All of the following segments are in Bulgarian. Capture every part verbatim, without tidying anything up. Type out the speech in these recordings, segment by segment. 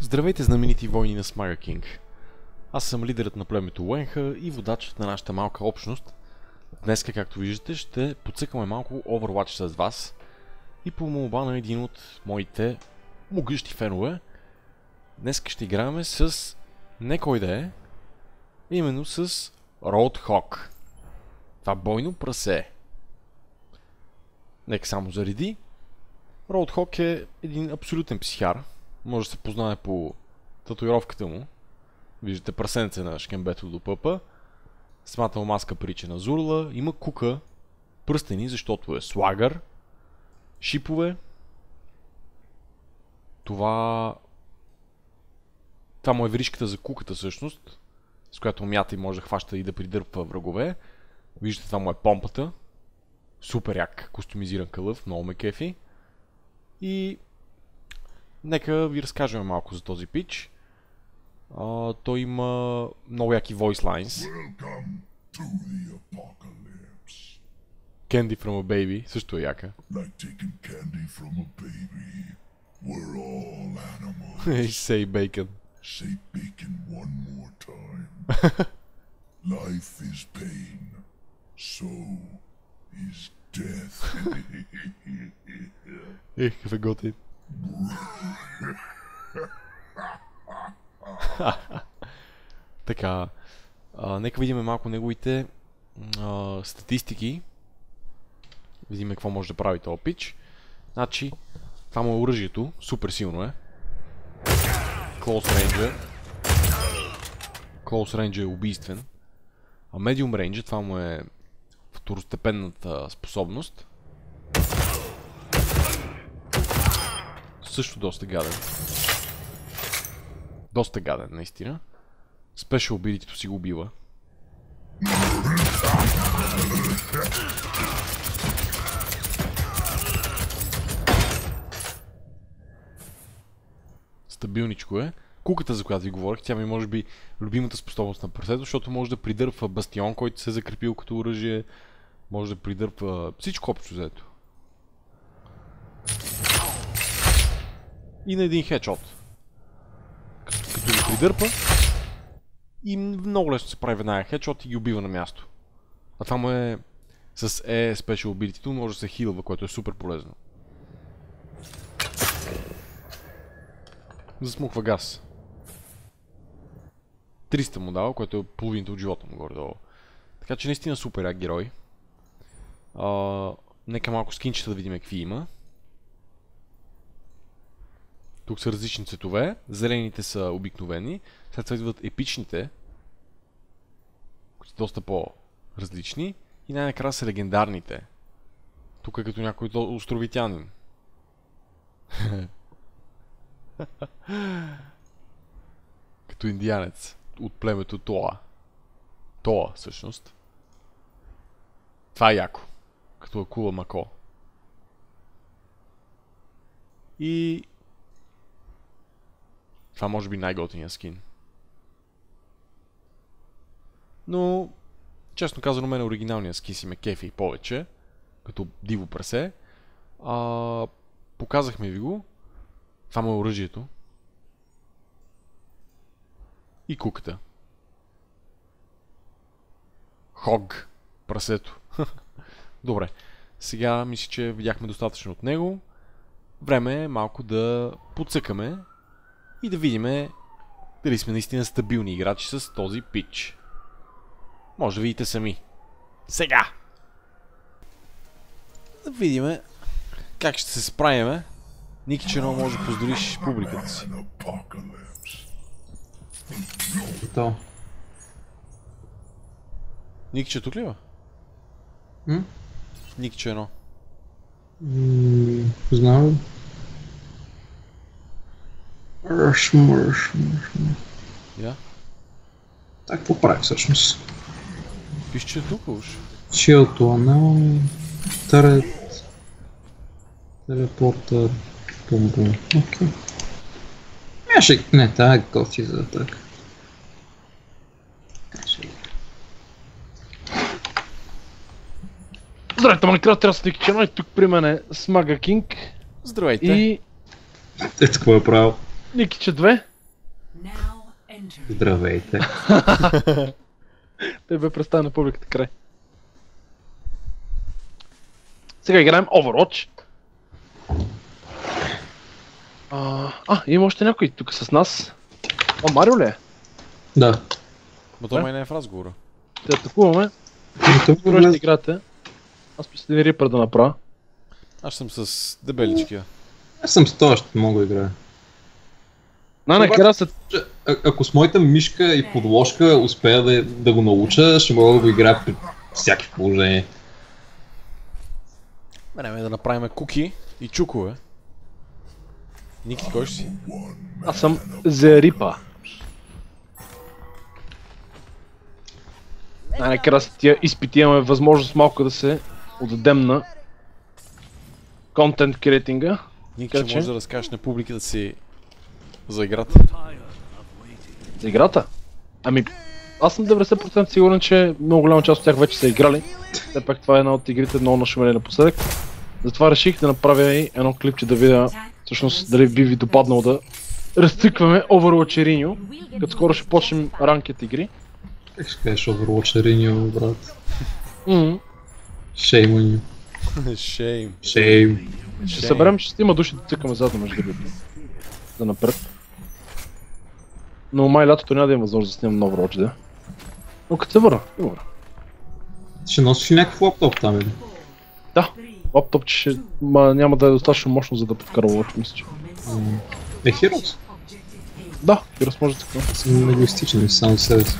Здравейте, знаменити войни на Смага Кинг. Аз съм лидерът на племето Уенха и водачът на нашата малка общност. Днеска, както виждате, ще подсъкаме малко Overwatch с вас и по молба на един от моите могъщи фенове. Днеска ще играем с не кой да е, именно с Roadhog. Това бойно прасе. Нека само зареди. Roadhog е един абсолютен психар. Може да се познае по татуировката му. Виждате прасенце на шкембето до пъпа. Сматал маска прича на Зурла. Има кука. Пръстени, защото е слагър. Шипове. Това... Това му е веришката за куката всъщност, с която мята и може да хваща и да придърпва врагове. Виждате, това му е помпата. Супер як костюмизиран кълъв. Много ме кефи. И... Нека ви разкажем малко за този пич. А, той има много яки voice lines. Candy from a baby също е яка. Say bacon. Say bacon one more time. Life is pain. So is death. Ех, какъв е готин. Така, а, нека видим малко неговите а, статистики. Видим какво може да прави този пич. Значи, това му е оръжието, супер силно е. Close range. Close range е убийствен. А medium range, това му е второстепенната способност. Също доста гаден. Доста гаден, наистина. Special ability-то си го убива. Стабилничко е. Куката, за която ви говорих, тя ми може би любимата способност на прасето, защото може да придърпва бастион, който се е закрепил като оръжие. Може да придърпва всичко общо взето. И на един хедшот. Като, като ги придърпа и много лесно се прави веднага хедшот и ги убива на място. А това му е с E Special Ability, може да се хилва, което е супер полезно. Засмуква газ. триста му дава, което е половината от живота му горе-долу. Така че наистина супер як герой. А, нека малко скинчета да видим какви има. Тук са различни цветове. Зелените са обикновени. След това идват епичните, които са доста по-различни. И най-накрая са легендарните. Тук е като някой островитянин. Като индианец от племето Тоа. Тоа, всъщност. Това е яко. Като акула мако. И... това може би най-готиния скин. Но, честно казано, мен оригиналният скин си ме кефи повече. Като диво прасе. А, показахме ви го. Това му е оръжието. И куката. Хог. Прасето. Добре. Сега мисля, че видяхме достатъчно от него. Време е малко да подсъкаме и да видим дали сме наистина стабилни играчи с този пич. Може да видите сами. Сега! Да видим как ще се справим. Ники Черно, може да поздравиш публиката си. То. Ники Че тук ли бе? М? Ники Черно. Ммм... Знам. Ръшмо, ръшмо, ръшмо. Я? Так, какво прави всъщност? Пише, че е тук уж. Shield Tunnel, Turret, Телепортър, бум-бум. Окей. Мяше, не, тая е готви за атака. Здравейте, Майнкрафт, трябва да сте Ники Черно и тук при мен е Смага Кинг. Здравейте. И Ето какво е правил. Никиче две. Здравейте. Той бе представен на публиката край. Сега играем Overwatch. А, а, има още някой тук с нас. А, Марио ли е? Да. Но той май не е в разговора. Те атакуваме. Добре ще играте. Аз мисля да Рипър да направя. Аз съм с дебеличкия. Аз съм с това, ще мога да играя. Най-накрая се... А- ако с моята мишка и подложка успея да, да го науча, ще мога да го играя при всяки положение. Време е да направим куки и чукове. Ники, кой ще си? Аз съм Зерипа. Най-накрая с тия изпити имаме възможност малко да се отдадем на контент креатинга. Ники, Така ще че- може да разкажеш на публиката си за играта. За играта? Ами, аз съм деветдесет процента сигурен, че много голяма част от тях вече са играли. Все пак това е една от игрите много нашумели напоследък. Затова реших да направя и едно клипче да видя всъщност дали би ви допаднало да разцикваме Overwatch и Риньо, като скоро ще почнем ранкет игри. Как ще кажеш Overwatch Риньо, брат? Мгм. Shame on you. Шейм. Shame. Ще съберем шестима души да цикаме заедно между другото. За напред. Но май лятото няма да има възможност да снимам нов Overwatch, да. Но като се върна, добре. Ще носиш ли някакъв лаптоп там или? Да, лаптоп ще... Ма, няма да е достатъчно мощно за да подкара Overwatch, мисля, че. Е, Heroes. Да, Heroes може така. Съм егоистичен само себе си.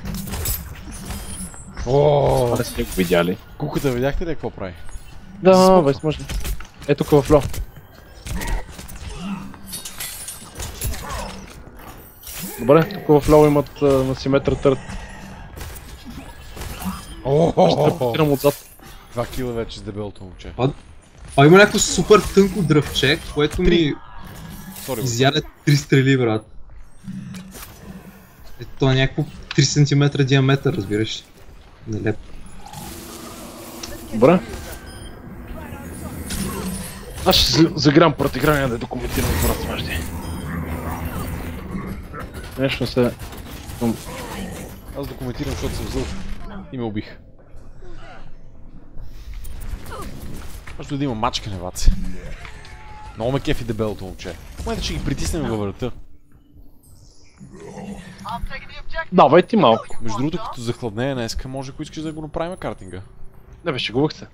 Ооо, Това не сте го видяли. куката видяхте ли какво прави? Да, весь може. Е тук в ло. Добре, тук в ло имат а, на симетра търт. Ще репортирам отзад. Два кила вече с дебелото момче. А има някакво супер тънко дръвче, което ми Сори, изяде три стрели, брат. Ето е някакво три сантиметра диаметър, разбираш. Нелепо. Добре. Аз ще за- загрям пред играния да документирам брат смежди. Нещо се... аз документирам, защото съм зъл и ме убих. Може да има мачкане, ваци. Много ме кефи дебелото момче. В момента ще ги притиснем във врата. Давай ти малко. Между другото, като захладнее днеска, може ако искаш да го направим картинга. Не бе, шегувах се.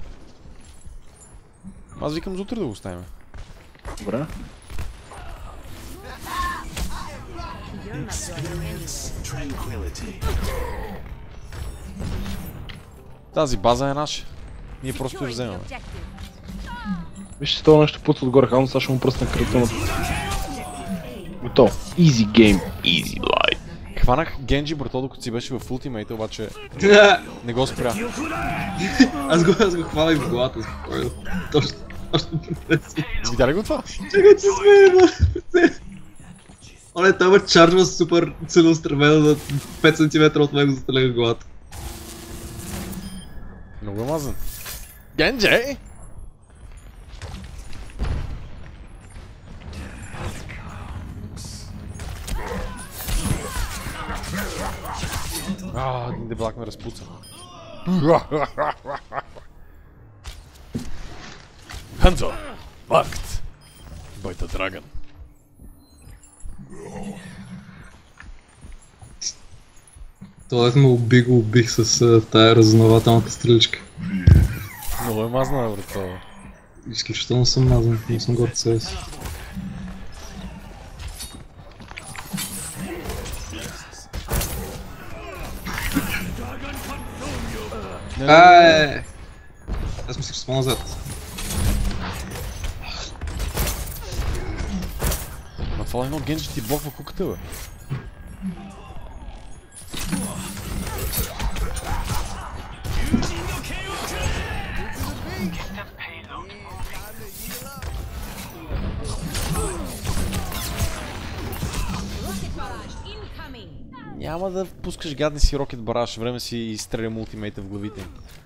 Аз викам за утре да го оставим. Добре. Тази база е наша. Ние просто я вземаме. Вижте това нещо пут отгоре, хално сега ще му пръсна крътоната. Готово. Easy game, easy life. Хванах Генджи брато, докато си беше в Ultimate, обаче не го спря. Аз го, аз го хвана и в главата, спокойно. Точно, точно пред си. Видя ли го това? Чакай, че сме на... Оле, той ме чарджва супер целеустремено на пет сантиметра от мен го застреля в главата. Много е мазан. Генджи! А, един деблак ме разпуца. Ханзо! Факт! Бойта Драгън. Това ме уби, го убих с а, тая разузнавателната стреличка. Много е мазна, брат, това. Изключително съм мазан, не съм горд себе си. Ай! Аз мислих, че съм назад. Ма това е едно Генджи ти блоква куката, бе. Няма да пускаш гадни си рокет бараж, време си изстреля мултимейта в главите им.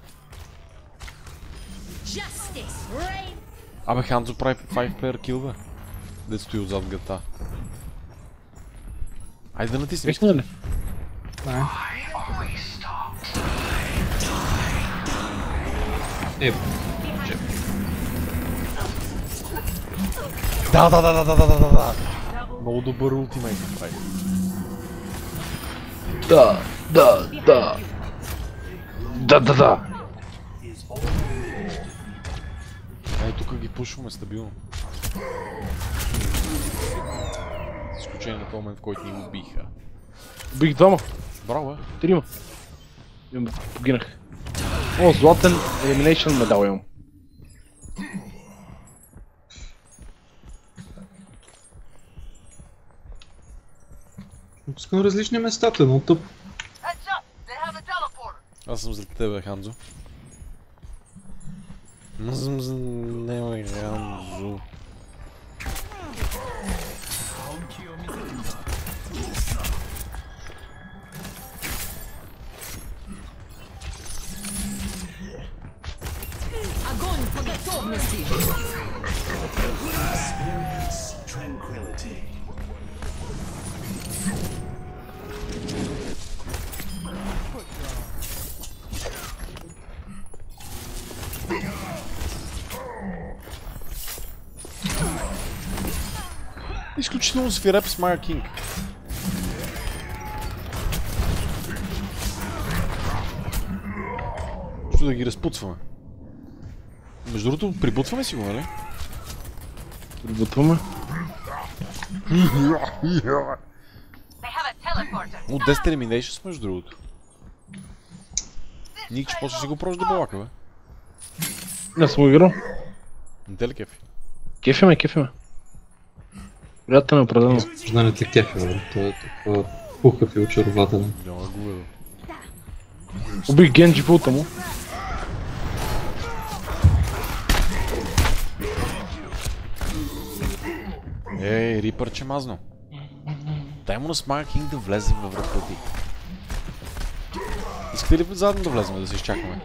Абе, Ханзо прави пет плеер kill, бе. Дет стои отзад гата. Айде да натиснем. Викна ли? Не. Е, Да, да, да, да, да, да, да, да. Много добър ултимейт направи. Да, да, да. Да, да, да. Ей, тук ги пушваме стабилно. С изключение на този момент, в който ни убиха. Убих двама. Браво, бе. Трима. Имам, погинах. О, златен елиминейшн медал имам. пускам различни местата, но тъп. Аз съм зад тебе, Ханзо. Мзмз, не ме, Ханзо. Огонь по готовности! Изключително свиреп с Майер Кинг. Що да ги разпуцваме. Между другото, прибутваме си го, нали? Прибутваме. От десет елиминейшнс, между другото. Ник, че после си го пробваш да балака, бе. Не съм го играл. Не те ли кефи? Кефи ме, кефи ме. Приятел е определено. Знаният ли кефи, бе? Той е такова пухав и очарователен. Няма да го видя. Убих Генджи в улта му. Ей, Рипър чемазно. Дай му на Смайер Кинг да влезе във врата ти. Искате ли задно да влезем, да се изчакаме?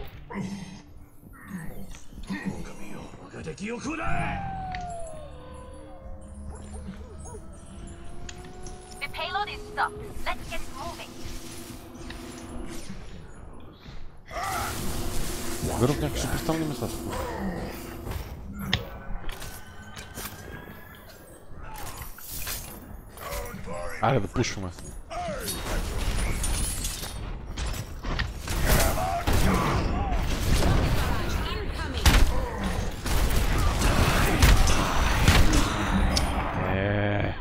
Вървам в някакви супер странни места. Айде да пушваме. Еее.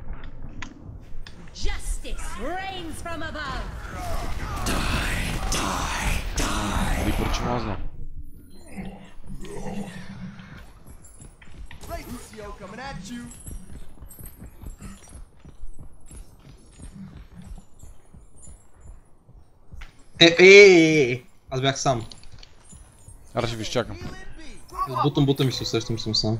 Рипър чемазно. Е, е, е, е, аз бях сам. Ара ще ви изчакам. Бутам, бутам и се усещам, че съм сам.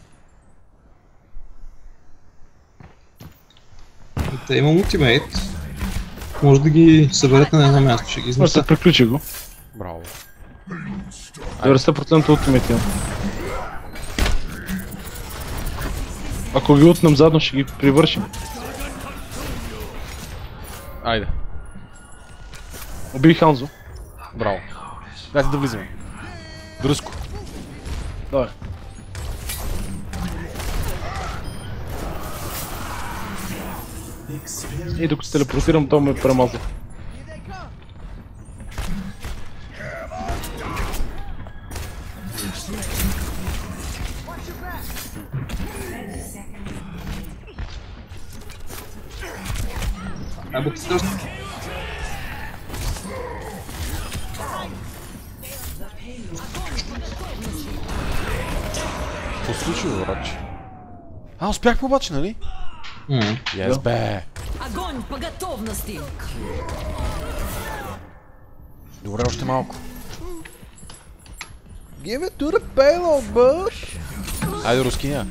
Те имам ултимейт. Може да ги съберете на едно място, ще ги Може да изнеса. приключи го. Браво. деветдесет процента ултимейт имам. Ако ги утнем заедно, ще ги привършим. Айде. Убих Ханзо. Браво. Дайте да влизаме. Дръско. Давай. И докато се телепортирам, то ме премаза. А, бук си още. Какво се случва, враче? А, успяхме обаче, нали? Ммм. Yes, бе! Огонь по готовности! Добре, още малко. Give it to the payload, bud! Айде, рускиня.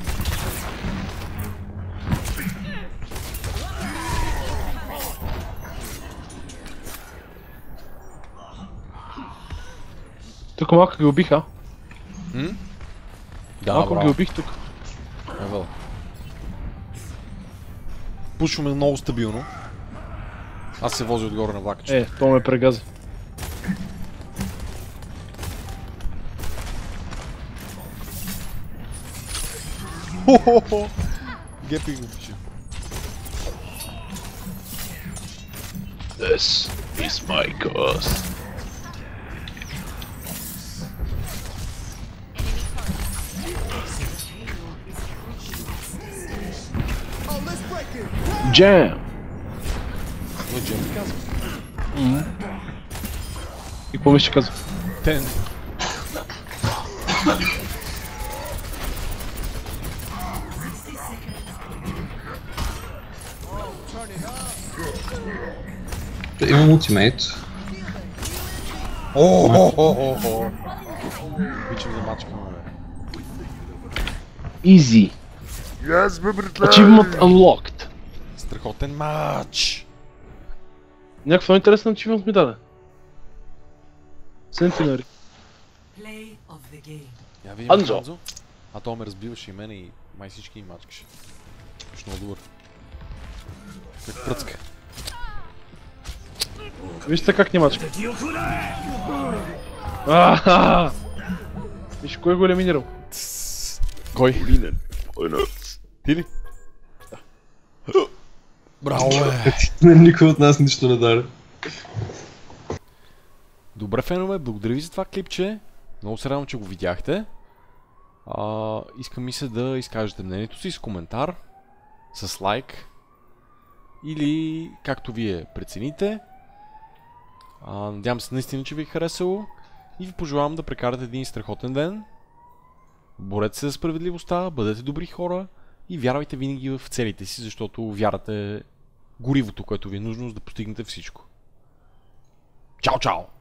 Тук малко ги убиха. М? Да, Малко ги браво. убих тук. Евел. Пушваме много стабилно. Аз се возя отгоре на влакчето. Е, то ме прегази. Хо-хо-хо! Гепи го пише. This is my cause. Jam! Кой Джем ми казва? И какво ми ще казва? Тен. Имам ултимейт. О-хо-хо-хо-хо! Обичам да мачкаме, бе. Easy. Achievement unlocked. Страхотен матч! Някаква интересна achievement ми даде. Centenary. Play of the game. Я видим Анзо. Анзо. А то ме разбиваше и мене и май всички ги мачкаше. Ще много добър. Как пръцка. Вижте как немачка. Ахаа! Виж кой го елиминирал? Кой? Ти ли? Браво, бе! Никой от нас нищо не даде. Добре, фенове, благодаря ви за това клипче. Много се радвам, че го видяхте. А, искам ми се да изкажете мнението си с коментар, с лайк или както вие прецените. А, надявам се наистина, че ви е харесало и ви пожелавам да прекарате един страхотен ден. Борете се за справедливостта, бъдете добри хора и вярвайте винаги в целите си, защото вярата е горивото, което ви е нужно, за да постигнете всичко. Чао, чао!